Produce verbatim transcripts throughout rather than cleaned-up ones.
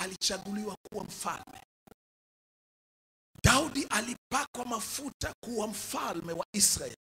alichaguliwa kuwa mfalme. Daudi alipakwa mafuta kuwa mfalme wa Israeli.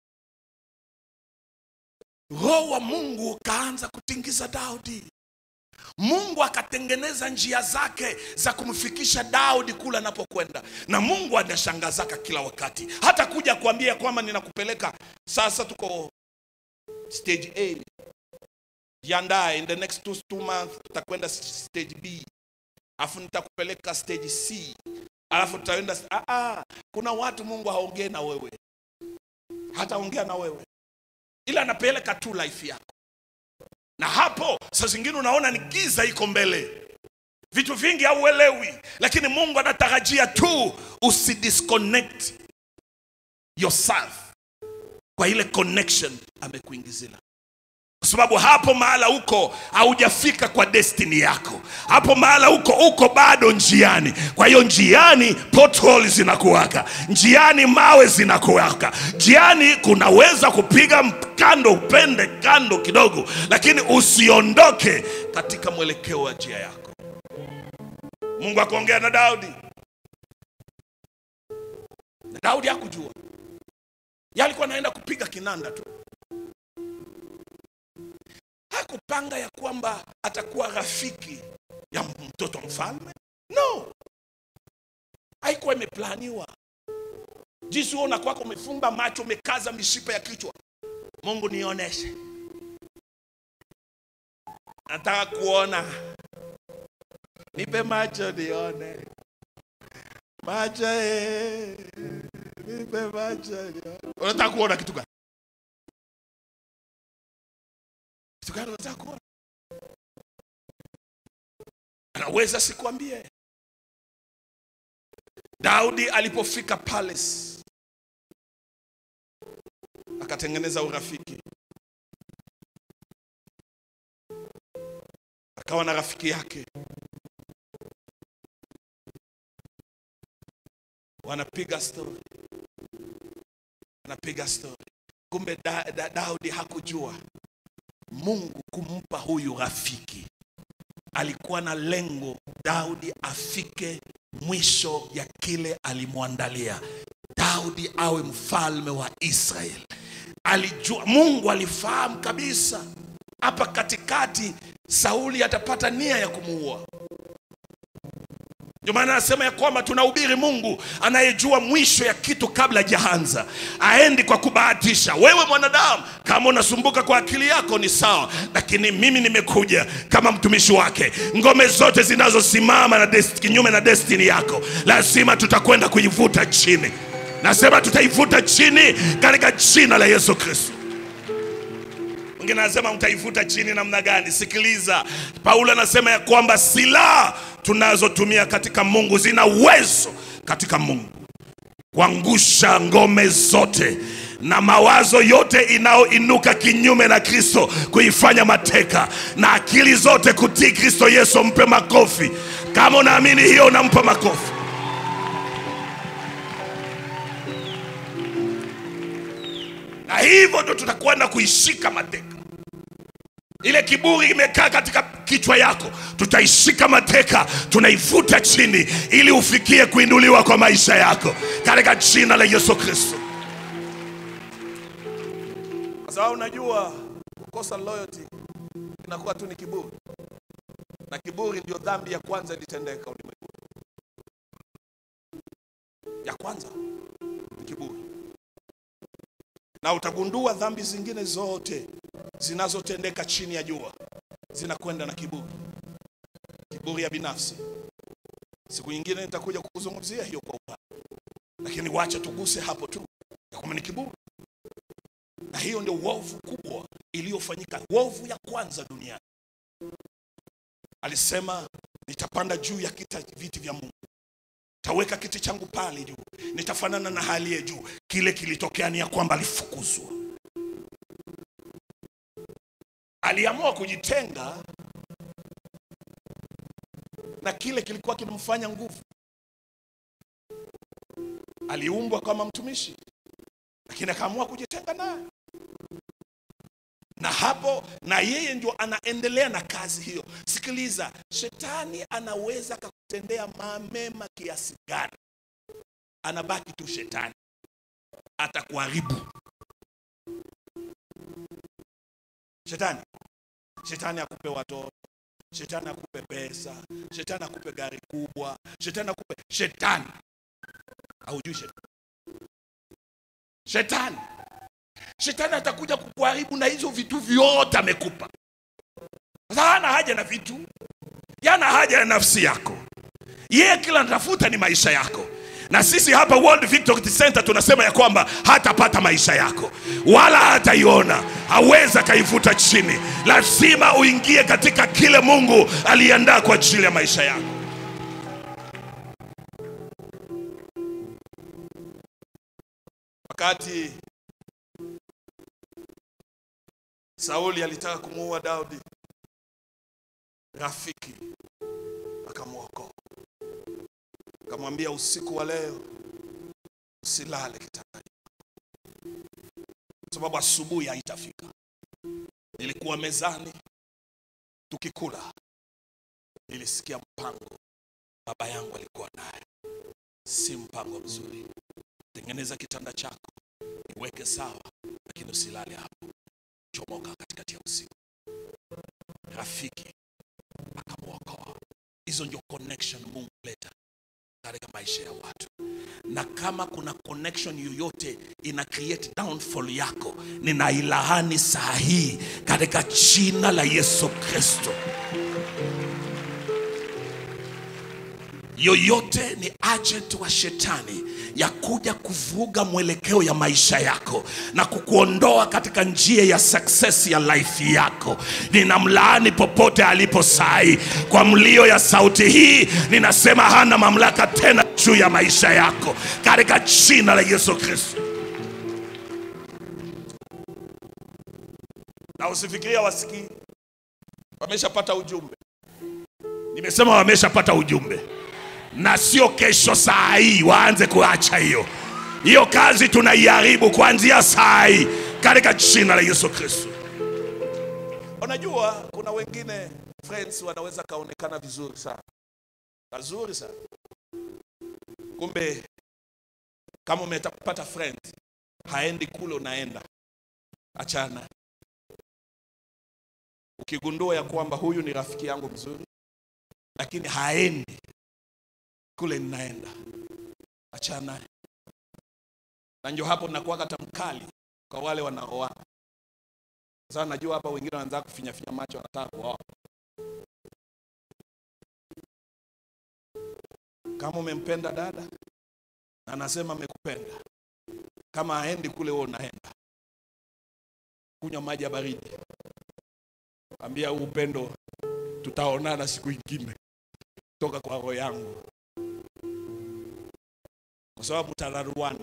Roho wa Mungu kaanza kutingiza Daudi. Mungu akatengeneza njia zake za kumfikisha Daudi kula anapokwenda. Na Mungu anashangazaka kila wakati. Hata kuja kuambia kwamba ninakupeleka sasa, tuko stage A. Jiandae, in the next two, two months tutakwenda stage B. Alafu nitakupeleka stage C. Alafu tutaenda ah ah, kuna watu Mungu haongee na wewe. Hata ongea na wewe, ila anapeleka tu life yako. Na hapo saa zingine unaona ni giza iko mbele, vitu vingi hauelewi, lakini Mungu anatarajia tu usidisconnect yourself kwa ile connection amekuingizila. Kwa sababu hapo mahala uko haujafika kwa destiny yako. Hapo mahala uko uko bado njiani. Kwa hiyo njiani potholes zinakuwaka, njiani mawe zinakuwaka, njiani kunaweza kupiga kando, upende kando kidogo, lakini usiondoke katika mwelekeo wa njia yako. Mungu akaongea na Daudi. Na Daudi hakujua. Yeye alikuwa anaenda kupiga kinanda tu. Hakupanga ya kwamba atakuwa rafiki ya mtoto mfalme. No. Haikuwa imeplaniwa. Jinsi uona kwako umefumba macho, umekaza mishipa ya kichwa. Mungu nioneshe. Nataka kuona. Nipe macho nione. Macho eh. Nipe macho nione. Unataka kuona kitu gani? Kitu gani unataka kuona? Anaweza sikwambie. Daudi alipofika palace, akatengeneza urafiki. Akawa na rafiki yake. Wanapiga story. Wanapiga story. Kumbe da, da, Daudi hakujua Mungu kumpa huyu rafiki alikuwa na lengo Daudi afike mwisho ya kile alimwandalia. Daudi awe mfalme wa Israeli. Alijua, Mungu alifahamu kabisa hapa katikati Sauli atapata nia ya kumuua. Ndio maana anasema ya kwamba tunahubiri Mungu anayejua mwisho ya kitu kabla hajaanza. Aendi kwa kubahatisha. Wewe mwanadamu kama unasumbuka kwa akili yako ni sawa, lakini mimi nimekuja kama mtumishi wake. Ngome zote zinazosimama na destiny kinyume na destiny yako lazima tutakwenda kuivuta chini. Nasema tutaivuta chini katika jina la Yesu Kristo. Mwingine anasema mtaivuta chini namna gani? Sikiliza. Paulo anasema ya kwamba silaha tunazotumia katika Mungu zina uwezo katika Mungu kuangusha ngome zote na mawazo yote inayoinuka kinyume na Kristo, kuifanya mateka, na akili zote kutii Kristo Yesu. Mpe makofi. Kama unaamini hiyo unampa makofi. Na hivyo ndo tutakwenda kuishika mateka. Ile kiburi imekaa katika kichwa yako, tutaishika mateka, tunaivuta chini ili ufikie kuinuliwa kwa maisha yako katika jina la Yesu Kristo. Sasa unajua kukosa loyalty inakuwa tu ni kiburi. Na kiburi ndio dhambi ya kwanza ilitendeka ulimwenguni. Ya kwanza ni kiburi. Na utagundua dhambi zingine zote zinazotendeka chini ya jua zinakwenda na kiburi. Kiburi ya binafsi. Siku nyingine nitakuja kukuzungumzia hiyo kwa upana. Lakini wacha tuguse hapo tu ya kwamba ni kiburi. Na hiyo ndio uovu kubwa iliyofanyika, uovu ya kwanza duniani. Alisema nitapanda juu ya kita viti vya Mungu. Taweka kiti changu pale juu. Nitafanana na hali ya juu. Kile kilitokea ni ya kwamba alifukuzwa. Aliamua kujitenga na kile kilikuwa kinamfanya nguvu. Aliumbwa kama mtumishi, lakini akaamua kujitenga naye. Na hapo na yeye ndio anaendelea na kazi hiyo. Sikiliza, shetani anaweza kukutendea mema kiasi gani, anabaki tu shetani, atakuharibu. Shetani, shetani akupe watoto, shetani akupe pesa, shetani akupe gari kubwa, shetani akupe, shetani. Haujui shetani. Shetani. Shetani atakuja kukuharibu na hizo vitu vyote amekupa. Sasa hana haja na vitu, yana haja na nafsi yako. Yeye kila anatafuta ni maisha yako. Na sisi hapa World Victory Center tunasema ya kwamba hatapata maisha yako, wala hataiona, haweza kaifuta chini. Lazima uingie katika kile Mungu aliandaa kwa ajili ya maisha yako. Wakati Sauli alitaka kumuua Daudi, rafiki akamwokoa, akamwambia usiku wa leo usilale kitandani, sababu asubuhi haitafika. Nilikuwa mezani tukikula, nilisikia mpango baba yangu alikuwa naye, si mpango mzuri. Tengeneza kitanda chako, iweke sawa, lakini usilale hapo, chomoka katikati ya usiku. Rafiki akamwokoa. Hizo ndio connection Mungu leta katika maisha ya watu. Na kama kuna connection yoyote ina create downfall yako, ninailaani saa hii katika jina la Yesu Kristo. Yoyote ni agent wa shetani ya kuja kuvuruga mwelekeo ya maisha yako na kukuondoa katika njia ya success ya life yako, ninamlaani popote alipo sai. Kwa mlio ya sauti hii ninasema hana mamlaka tena juu ya maisha yako katika jina la Yesu Kristo. Na usifikiria wasikii, wameshapata ujumbe. Nimesema wameshapata ujumbe. Na sio kesho saa hii waanze kuacha hiyo. Hiyo kazi tunaiharibu kuanzia saa hii katika jina la Yesu Kristo. Unajua kuna wengine friends wanaweza kaonekana vizuri sana, vizuri sana, kumbe kama umetapata friend haendi kule unaenda, achana. Ukigundua ya kwamba huyu ni rafiki yangu mzuri lakini haendi kule ninaenda, achana. Na ndio hapo nakuwa kata mkali kwa wale wanaoa. Sasa najua hapa wengine wanaanza kufinya finya macho, wanataka kuoa. Kama umempenda dada na anasema amekupenda, kama haendi kule wewe unaenda, kunywa maji ya baridi, ambia upendo tutaonana siku nyingine toka kwa roho yangu, kwa sababu tararuana.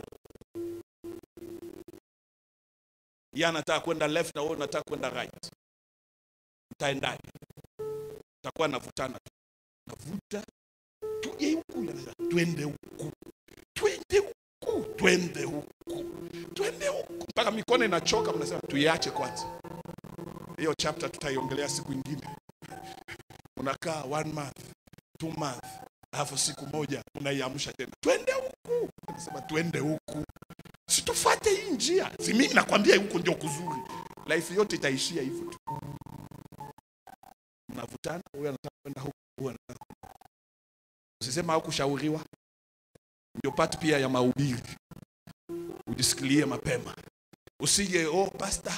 Yeye anataka kwenda left na wewe unataka kwenda right, mtaendaje? Utakuwa navutana, navuta tuje huku, twende huku, twende huku, twende huku, twende huku mpaka mikono inachoka. Mnasema tuiache kwanza hiyo chapter, tutaiongelea siku nyingine. Unakaa one month, two month, alafu siku moja unaiamsha tena, twende huku. Unasema twende huku, situfuate hii njia. Si mimi nakwambia huko ndio kuzuri. Life yote itaishia hivyo tu. Mnavutana, wewe unataka kwenda huku, wewe unataka. Usisema hukushauriwa. Ndio part pia ya mahubiri. Ujisikilie mapema. Usije oh pastor,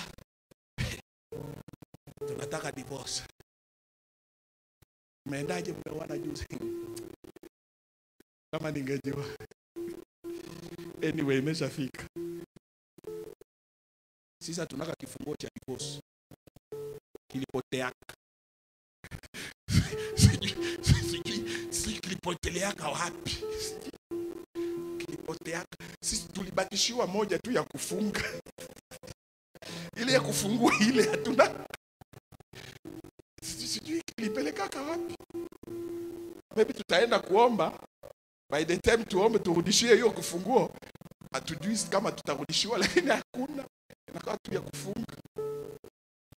tunataka divorce. Umeendaje mmewana juzi? Kama ningejua. Anyway, imeshafika. Sisi tunaka kifungo cha divorce. Kilipotea. Sisi kilipotelea wapi? Kilipotea. Sisi tulibakishiwa moja tu ya kufunga. Ile ya kufungua ile hatuna. Sijui kilipeleka wapi. Maybe tutaenda kuomba. By the time tuombe turudishie hiyo kufunguo, hatujui kama tutarudishiwa, lakini hakuna. Inakaa tu ya kufunga.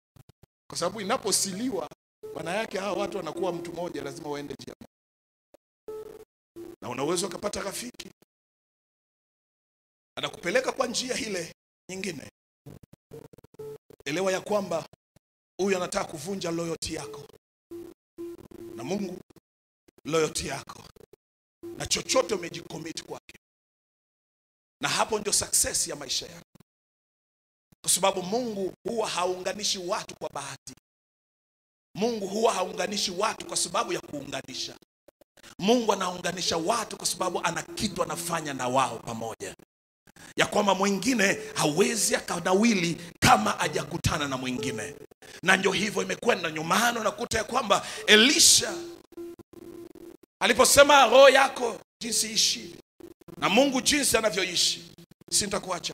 Kwa sababu inaposiliwa maana yake hawa watu wanakuwa mtu mmoja, lazima waende njia moja. Na unaweza ukapata rafiki anakupeleka kwa njia ile nyingine. Elewa ya kwamba huyu anataka kuvunja loyalty yako na Mungu, loyalty yako na chochote umejicommit kwake. Na hapo ndio success ya maisha yako. Kwa sababu Mungu huwa haunganishi watu kwa bahati. Mungu huwa haunganishi watu kwa sababu ya kuunganisha. Mungu anaunganisha watu kwa sababu ana kitu anafanya na wao pamoja. Ya kwamba mwingine hawezi akanawili kama hajakutana na mwingine. Na ndio hivyo imekwenda nyumano. Nakuta ya kwamba Elisha aliposema roho yako jinsi ishi na Mungu jinsi anavyoishi, sitakuacha.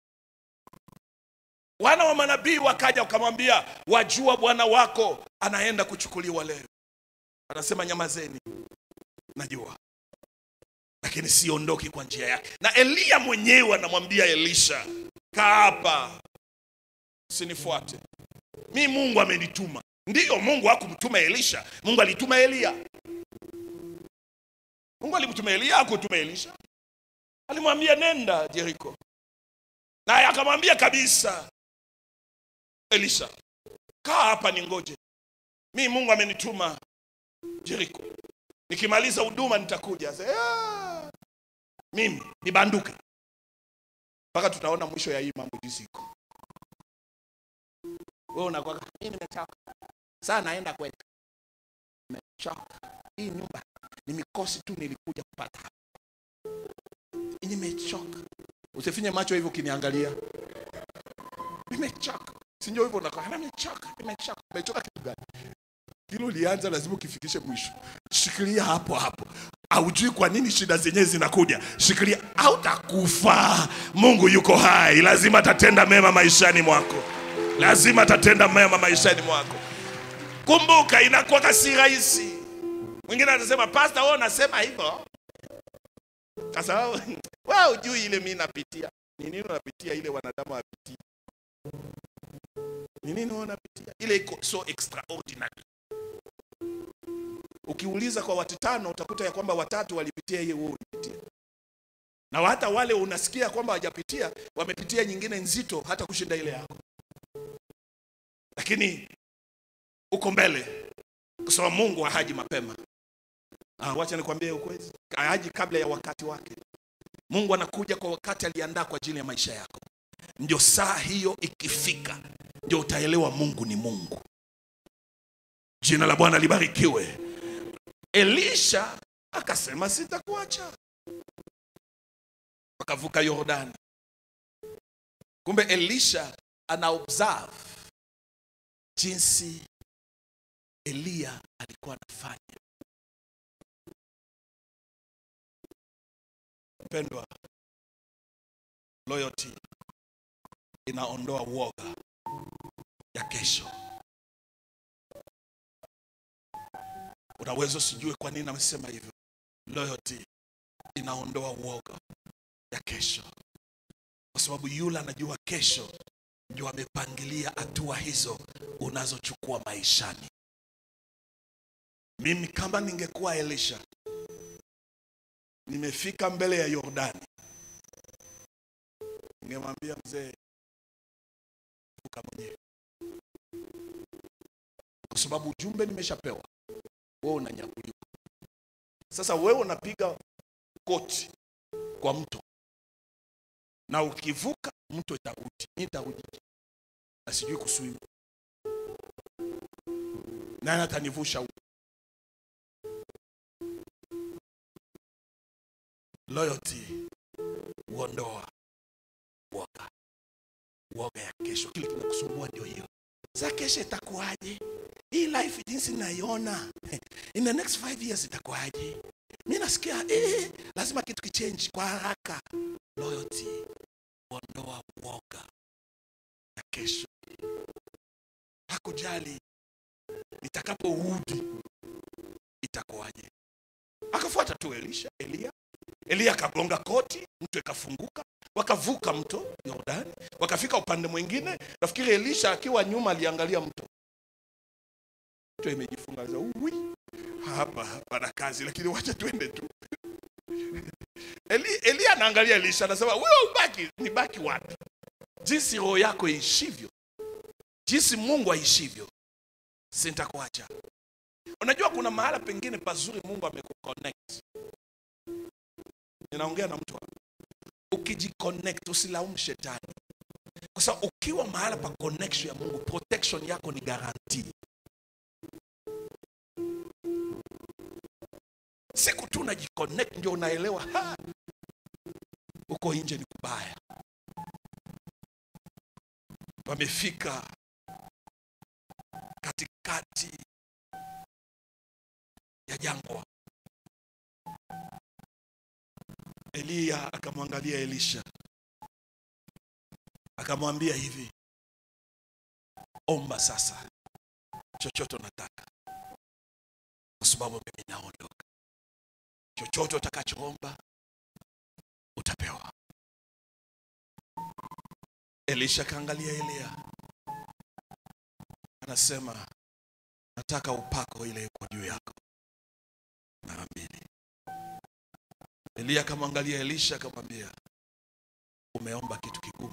Wana wa manabii wakaja wakamwambia, wajua bwana wako anaenda kuchukuliwa leo. Anasema nyamazeni, najua, lakini siondoki kwa njia yake. Na Elia mwenyewe anamwambia Elisha, kaa hapa, usinifuate. Mimi Mungu amenituma. Ndiyo, Mungu hakumtuma Elisha, Mungu alituma Elia. Mungu alimtuma Elia, hakutuma Elisha. Alimwambia nenda Jericho. Na akamwambia kabisa Elisha, kaa hapa ningoje. Mimi Mungu amenituma Jericho. Nikimaliza huduma nitakuja. Sasa mimi nibanduke. Mpaka tutaona mwisho ya hii mambo jisiko. Wewe unakuwa mimi nimechoka. Sasa naenda kwetu. Nimechoka. Hii nyumba ni mikosi tu nilikuja kupata. Nimechoka. Usifinye macho hivyo kiniangalia. Nimechoka. Sinjo hivyo unakuwa nimechoka, nimechoka. Umechoka kitu gani? Hilo lianza lazima ukifikishe mwisho. Shikilia hapo hapo. Haujui kwa nini shida zenyewe zinakuja. Shikilia, hautakufa. Mungu yuko hai, lazima atatenda mema maishani mwako. Lazima atatenda mema maishani mwako. Kumbuka inakuwa kasi rahisi. Mwingine anasema pastor wewe unasema hivyo. Sasa wewe hujui ile mimi napitia. Ni nini unapitia ile wanadamu wapitia? Ni nini unapitia? Ile iko so extraordinary. Ukiuliza kwa watu tano utakuta ya kwamba watatu walipitia hiyo wewe ulipitia. Na hata wale unasikia kwamba hawajapitia, wamepitia nyingine nzito hata kushinda ile yako. Lakini uko mbele kwa sababu Mungu haji mapema. Ah, wacha nikwambie ukweli. Haji kabla ya wakati wake. Mungu anakuja kwa wakati aliandaa kwa ajili ya maisha yako. Ndio saa hiyo ikifika, ndio utaelewa Mungu ni Mungu. Jina la Bwana libarikiwe. Elisha akasema sitakuacha. Wakavuka Yordani. Kumbe Elisha ana observe jinsi Elia alikuwa anafanya. Pendwa, loyalty inaondoa uoga ya kesho. Unaweza sijue kwa nini namesema hivyo. Loyalty inaondoa uoga ya kesho. Kwa sababu yule anajua kesho ndio amepangilia hatua hizo unazochukua maishani. Mimi kama ningekuwa Elisha, nimefika mbele ya Yordani, ningemwambia mzee vuka mwenyewe. Kwa sababu ujumbe nimeshapewa. Wewe unanyakuliwa. Sasa wewe unapiga koti kwa mto. Na ukivuka mto itarudi. Nitarudi. Na sijui kuswim. Nani atanivusha huko? Loyalty huondoa uoga. Uoga ya kesho. Kile kinakusumbua ndio hiyo. Sasa kesho itakuwaje? Hii life jinsi naiona, in the next five years itakuwaje? Mimi nasikia eh lazima kitu kichange kwa haraka. Loyalty huondoa uoga ya kesho. Hakujali nitakaporudi itakuwaje. Akafuata tu Elisha, Elia. Elia akagonga koti, mto ikafunguka, wakavuka mto Yordani, wakafika upande mwingine. Nafikiri Elisha akiwa nyuma aliangalia mto. kichwa imejifunga za uwi. Hapa hapa kazi, lakini wacha twende tu. Eli Elia anaangalia Elisha anasema, wewe ubaki, ni baki wapi? Jinsi roho yako ishivyo, jinsi Mungu aishivyo, sitakuacha. Unajua kuna mahala pengine pazuri Mungu amekuconnect. Ninaongea na mtu hapa. Ukijiconnect usilaumu shetani. Kwa sababu ukiwa mahala pa connection ya Mungu, protection yako ni guarantee. Siku tu unajiconnect ndio unaelewa ha, uko nje ni kubaya. Wamefika katikati ya jangwa. Elia akamwangalia Elisha, akamwambia hivi, omba sasa chochote unataka, kwa sababu mimi naondoka. Chochote utakachoomba utapewa. Elisha kaangalia Elia, anasema, nataka upako ile iko juu yako mara mbili. Elia akamwangalia Elisha akamwambia, umeomba kitu kigumu.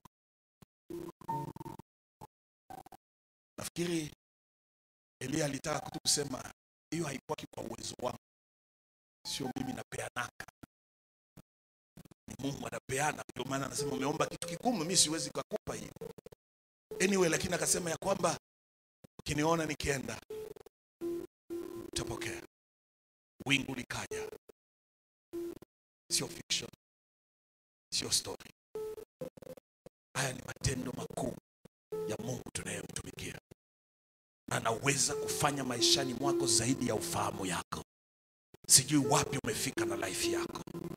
Nafikiri Elia alitaka kusema hiyo haikuwa kwa uwezo wangu, sio mimi napeanaka, ni Mungu anapeana. Ndio maana anasema umeomba kitu kigumu, mimi siwezi kukupa hiyo. Anyway, lakini akasema ya kwamba ukiniona nikienda utapokea. Wingu likaja. Sio fiction, sio story. Haya ni matendo makuu ya Mungu tunayemtumikia. Anaweza kufanya maishani mwako zaidi ya ufahamu yako. Sijui wapi umefika na life yako.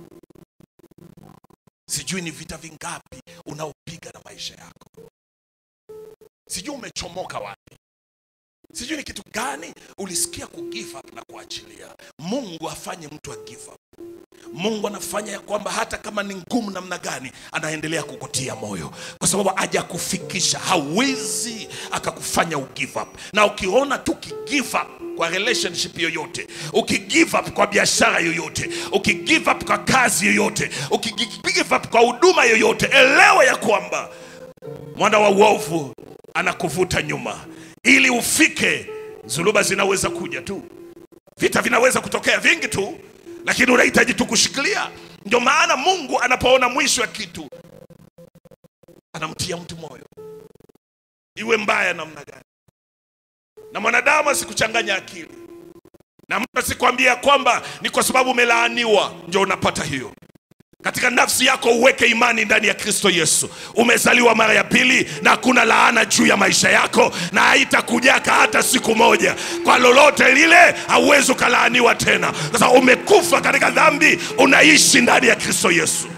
Sijui ni vita vingapi unaopiga na maisha yako. Sijui umechomoka wapi. Sijui ni kitu gani ulisikia ku give up na kuachilia. Mungu afanye mtu a give up. Mungu anafanya ya kwamba hata kama ni ngumu namna gani, anaendelea kukutia moyo, kwa sababu haja kufikisha. Hawezi akakufanya u give up. Na ukiona tu ki give up kwa relationship yoyote, uki give up kwa biashara yoyote, uki give up kwa kazi yoyote, uki give up kwa huduma yoyote, elewa ya kwamba mwana wa uovu anakuvuta nyuma. Ili ufike, zuluba zinaweza kuja tu, vita vinaweza kutokea vingi tu, lakini unahitaji tu kushikilia. Ndio maana Mungu anapoona mwisho wa kitu, anamtia mtu moyo, iwe mbaya namna gani. Na mwanadamu asikuchanganya akili, na mtu asikwambia kwamba ni kwa sababu umelaaniwa ndio unapata hiyo. Katika nafsi yako uweke imani ndani ya Kristo Yesu. Umezaliwa mara ya pili na hakuna laana juu ya maisha yako, na haitakujaka hata siku moja. Kwa lolote lile hauwezi kulaaniwa tena, kwa sababu umekufa katika dhambi, unaishi ndani ya Kristo Yesu.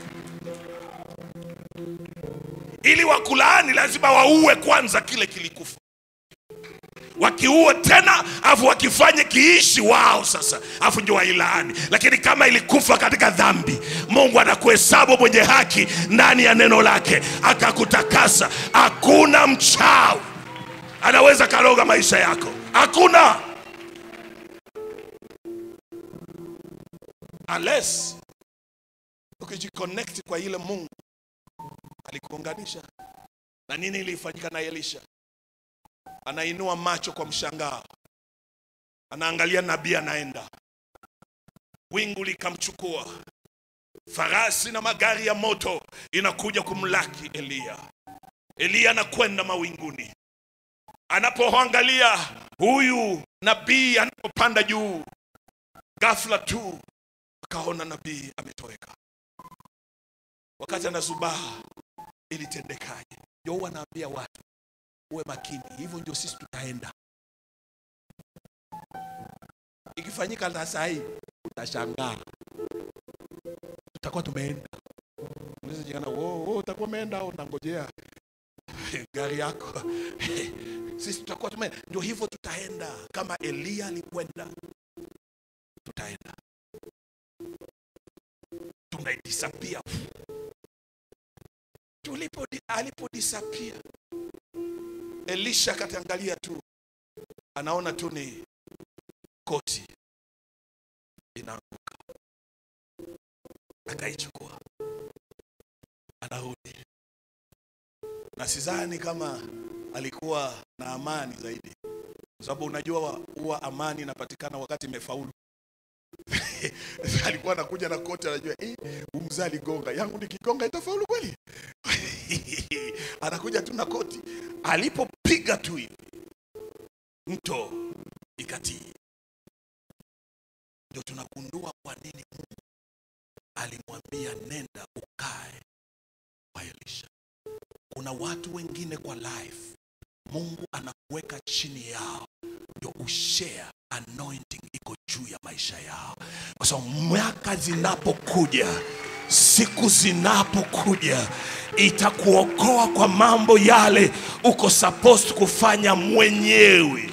Ili wakulaani lazima wauwe kwanza kile kilikufa. Wakiua tena afu wakifanye kiishi wao sasa, afu ndio wailaani. Lakini kama ilikufa katika dhambi, Mungu anakuhesabu mwenye haki ndani ya neno lake, akakutakasa. Hakuna mchawi anaweza kaloga maisha yako. Hakuna. Unless ukijiconnect kwa ile Mungu alikuunganisha. Na nini ilifanyika na Elisha? Anainua macho kwa mshangao, anaangalia nabii anaenda. Wingu likamchukua, farasi na magari ya moto inakuja kumlaki Elia. Elia anakwenda mawinguni. Anapoangalia huyu nabii anapopanda juu, ghafla tu akaona nabii ametoweka. Wakati anazubaa, ilitendekaje? Ndio wanaambia watu uwe makini, hivyo ndio sisi tutaenda. Ikifanyika na saa hii utashangaa, tutakuwa tumeenda. Unaweza jikana wao wao utakuwa umeenda au unangojea gari yako. Sisi tutakuwa tumeenda. Ndio hivyo tutaenda, kama Elia alikwenda, tutaenda. Tunaidisappear. Tulipo alipo disappear, Elisha katangalia tu, anaona tu ni koti inaanguka, akaichukua, anarudi. Na sidhani kama alikuwa na amani zaidi, kwa sababu unajua huwa amani inapatikana wakati imefaulu. Alikuwa anakuja na koti, anajua eh, umzali gonga yangu nikigonga itafaulu kweli. Anakuja tu na koti, alipopiga tu hivi mto ikatii. Ndio tunagundua kwa nini Mungu alimwambia nenda ukae kwa Elisha. Kuna watu wengine kwa life Mungu anakuweka chini yao ndio ushare anointing iko juu ya maisha yao. Kwa sababu miaka zinapokuja, siku zinapokuja, itakuokoa kwa mambo yale uko supposed kufanya mwenyewe.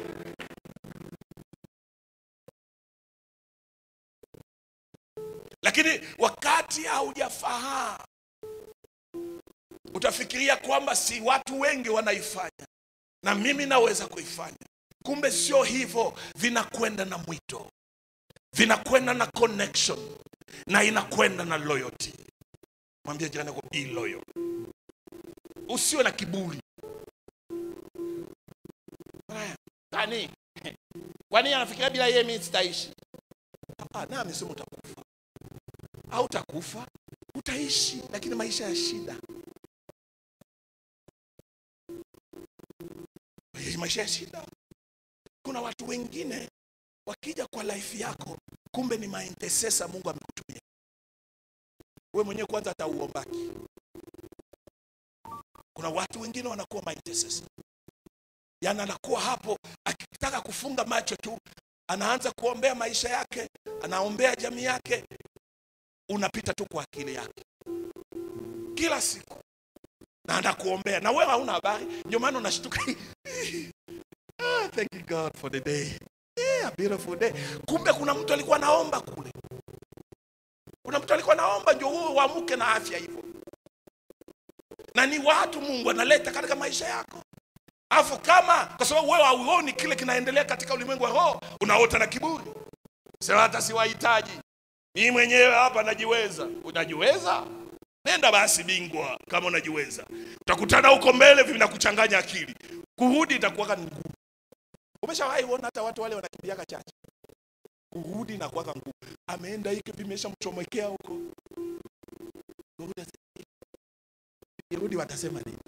Lakini wakati haujafahamu, utafikiria kwamba si watu wengi wanaifanya na mimi naweza kuifanya. Kumbe sio hivyo, vinakwenda na mwito, vinakwenda na connection, na inakwenda na loyalty. Mwambie jirani yako be loyal. Usiwe na kiburi. Kwani kwani anafikiria bila yeye mimi sitaishi? Ah, na amesema utakufa. Au utakufa, utaishi, lakini maisha ya shida. Maisha ya shida. Kuna watu wengine wakija kwa life yako, kumbe ni intercessor Mungu amekutumia. Wewe mwenyewe kwanza atauombaki. Kuna watu wengine wanakuwa intercessor. Yana anakuwa hapo akitaka kufunga macho tu, anaanza kuombea maisha yake, anaombea jamii yake, unapita tu kwa akili yake kila siku na anakuombea na wewe hauna habari. Ndio maana unashtuka. Ah, thank you God for the day. Yeah, a beautiful day. Kumbe kuna mtu alikuwa naomba kule. Kuna mtu alikuwa naomba ndio wewe uamke na afya hivyo. Na ni watu Mungu analeta katika maisha yako. Afu kama kwa sababu wewe hauoni kile kinaendelea katika ulimwengu wa roho, unaota na kiburi. Sema hata siwahitaji. Mimi mwenyewe hapa najiweza. Unajiweza? Nenda basi bingwa kama unajiweza. Utakutana huko mbele vinakuchanganya akili. Kurudi itakuwa ni ngumu. Umeshawahi kuona hata watu wale wanakimbiaga chache? Kurudi na kuwa ngumu. Ameenda hiki vimeshamchomekea huko. Kurudi Kurudi watasema nini?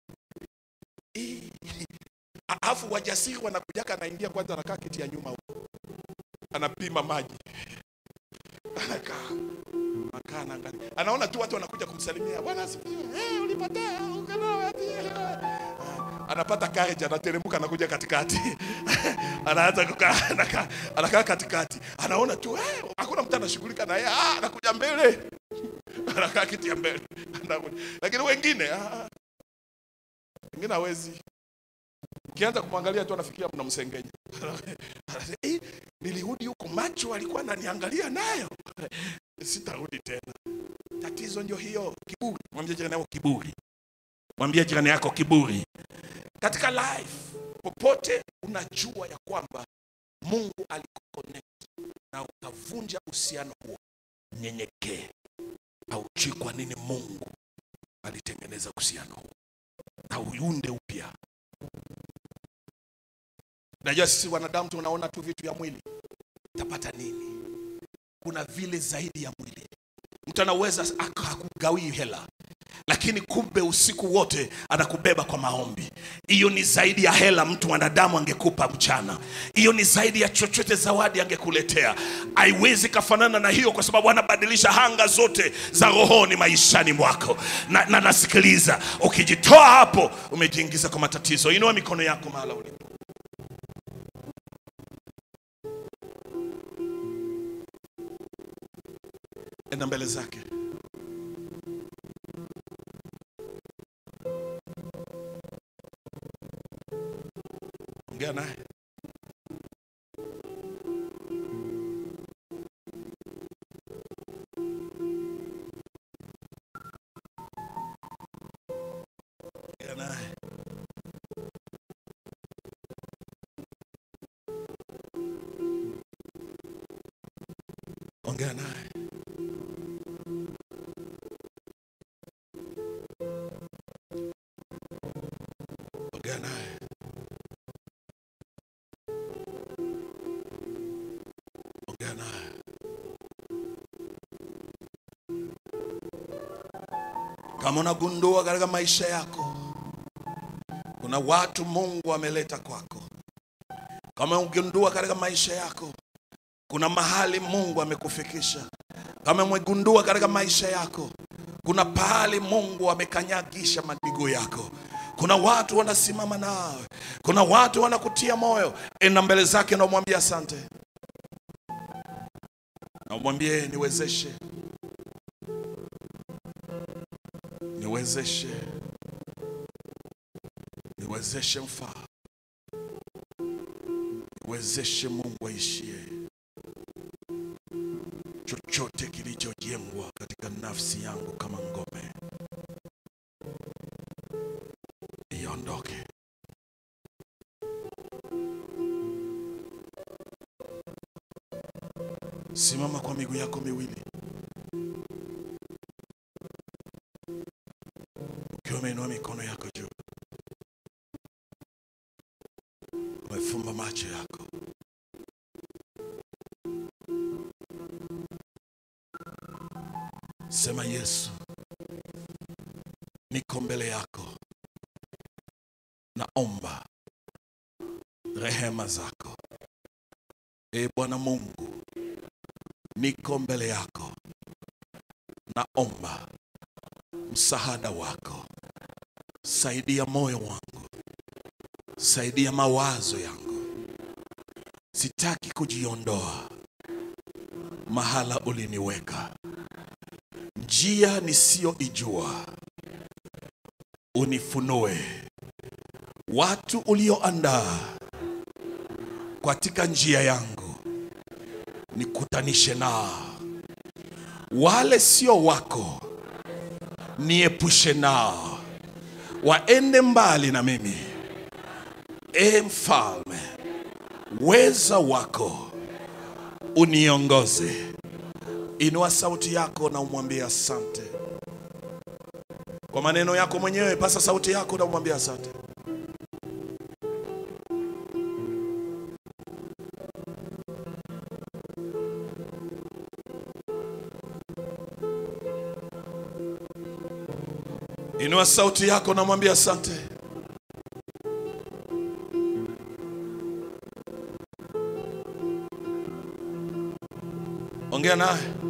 Alafu wajasiri wanakujaka, anaingia kwanza, anakaa kiti ya nyuma huko, anapima maji, anakaa anakaa anaangalia, anaona tu watu wanakuja kumsalimia, bwana asifiwe, eh ulipotea ukana wapi? Anapata courage, anateremka, anakuja katikati. Anaanza kukaa, anakaa anakaa katikati, anaona tu eh hakuna mtu anashughulika na yeye, ah anakuja mbele, anakaa kiti ya mbele. Lakini wengine ah wengine hawezi. Ukianza kumwangalia tu anafikiria mnamsengenya. Eh, nilirudi huko macho alikuwa ananiangalia nayo. Sitarudi tena. Tatizo ndio hiyo, kiburi. Mwambie jirani yako kiburi. Mwambie jirani yako kiburi. Katika life popote unajua ya kwamba Mungu alikuconnect na ukavunja uhusiano huo, nyenyekee. Haujui kwa nini Mungu alitengeneza uhusiano huo. Na uiunde upya. Najua sisi wanadamu tunaona tu vitu ya mwili. Utapata nini? Kuna vile zaidi ya mwili. Mtu anaweza akakugawia hela, lakini kumbe usiku wote anakubeba kwa maombi. Hiyo ni zaidi ya hela mtu wanadamu angekupa mchana. Hiyo ni zaidi ya chochote zawadi angekuletea. Haiwezi kafanana na hiyo, kwa sababu anabadilisha hanga zote za rohoni maishani mwako. Na, na nasikiliza, ukijitoa hapo umejiingiza kwa matatizo. Inua mikono yako mahali ulipo. Enda mbele zake. Ongea naye. Ongea naye. Ongea naye. Ongea naye. Ongea naye. Kama unagundua katika maisha yako kuna watu Mungu ameleta kwako, kama unagundua katika maisha yako kuna mahali Mungu amekufikisha, kama umegundua katika maisha yako kuna pahali Mungu amekanyagisha madigo yako, kuna watu wanasimama nawe, kuna watu wanakutia moyo, enda mbele zake na umwambie asante, na umwambie niwezeshe, niwezeshe, niwezeshe Mfalme, niwezeshe Mungu aishie. Chochote kilichojengwa katika nafsi yangu kama ngome iondoke. Simama kwa miguu yako miwili, ukiwa umeinua mikono yako juu, umefumba macho yako. Sema, Yesu, niko mbele yako, naomba rehema zako. E Bwana Mungu, niko mbele yako, naomba msaada wako. Saidia moyo wangu, saidia mawazo yangu. Sitaki kujiondoa mahala uliniweka. Njia nisiyoijua unifunue. Watu ulioandaa katika njia yangu nikutanishe nao. Wale sio wako niepushe nao, waende mbali na mimi. E Mfalme, weza wako uniongoze. Inua sauti yako na umwambie asante. Kwa maneno yako mwenyewe, pasa sauti yako na umwambie asante. Inua sauti yako na umwambie asante. Ongea naye.